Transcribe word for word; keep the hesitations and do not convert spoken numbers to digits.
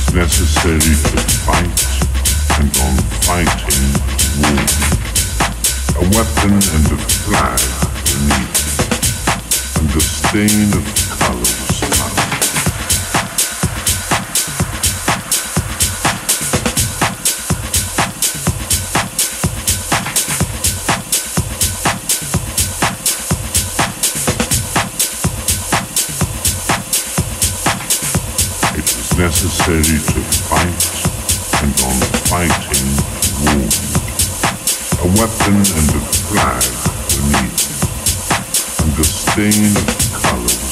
necessary to fight, and on fighting, wound. A weapon and a flag beneath, and a stain of colors out. It was necessary to fight, and on fighting, wound. A weapon and a flag beneath, and a stain of color